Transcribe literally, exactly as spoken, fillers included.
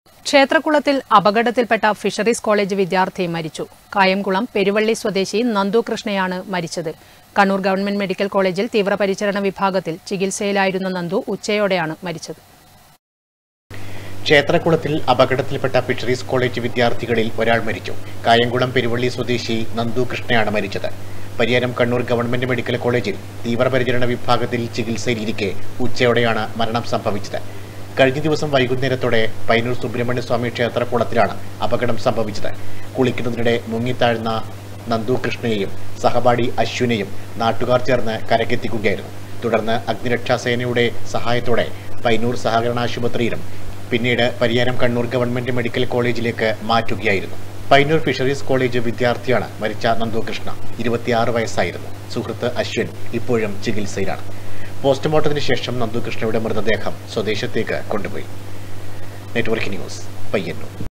ക്ഷേത്രകുളത്തിൽ അപകടത്തിൽപ്പെട്ട fisheries college വിദ്യാർത്ഥി മരിച്ചു. കായംകുളം പെരുവള്ളി സ്വദേശി നന്ദു കൃഷ്ണയാണ് മരിച്ചത്. കണ്ണൂർ ഗവൺമെന്റ് മെഡിക്കൽ കോളേജിൽ തീവ്രപരിചരണ വിഭാഗത്തിൽ ചികിത്സയിലായിരുന്ന നന്ദു ഉച്ചയോടെയാണ് മരിച്ചത്. ക്ഷേത്രകുളത്തിൽ അപകടത്തിൽപ്പെട്ട ഫിഷറീസ് കോളേജ് വിദ്യാർത്ഥികളിൽ ഒരാൾ മരിച്ചു. കായംകുളം പെരുവള്ളി സ്വദേശി നന്ദു കൃഷ്ണയാണ് മരിച്ചത്. പരിയാരം കണ്ണൂർ ഗവൺമെന്റ് മെഡിക്കൽ കോളേജിൽ തീവ്രപരിചരണ വിഭാഗത്തിൽ ചികിത്സയിലിരിക്കെ ഉച്ചയോടെയാണ് മരണം സംഭവിച്ചത്. കഴിഞ്ഞ ദിവസം വൈകുന്നേരത്തോടെ പയ്യന്നൂർ സുബ്രഹ്മണ്യ സ്വാമി ക്ഷേത്രകുളത്തിലാണ് അപകടം സംഭവിച്ചത്. കുളിക്കുന്നതിനിടെ മുങ്ങിത്താഴ്ന്ന നന്ദു കൃഷ്ണയെയും സഹപാഠി അശ്വിനെയും നാട്ടുകാർ ചേർന്ന് കരക്കെത്തിക്കുകയായിരുന്നു. തുടർന്ന് അഗ്നിരക്ഷാസേനയുടെ സഹായത്തോടെ പയ്യന്നൂർ സഹകരണ ആശുപത്രിയിലും പിന്നീട് പരിയാരം കണ്ണൂർ ഗവൺമെന്റ് മെഡിക്കൽ കോളേജിലേക്ക് മാറ്റുകയായിരുന്നു. പയ്യന്നൂർ ഫിഷറീസ് കോളേജ് വിദ്യാർത്ഥിയാണ് മരിച്ച നന്ദു കൃഷ്ണ. ഇരുപത്തിയാറ് വയസ്സായിരുന്നു. സുഹൃത്ത് അശ്വിൻ ഇപ്പോഴും ചികിത്സയിലാണ്. പോസ്റ്റ്മോർട്ടത്തിന് ശേഷം നന്ദു കൃഷ്ണയുടെ മൃതദേഹം സ്വദേശത്തേക്ക് കൊണ്ടുപോയി. Network news, Payyanur.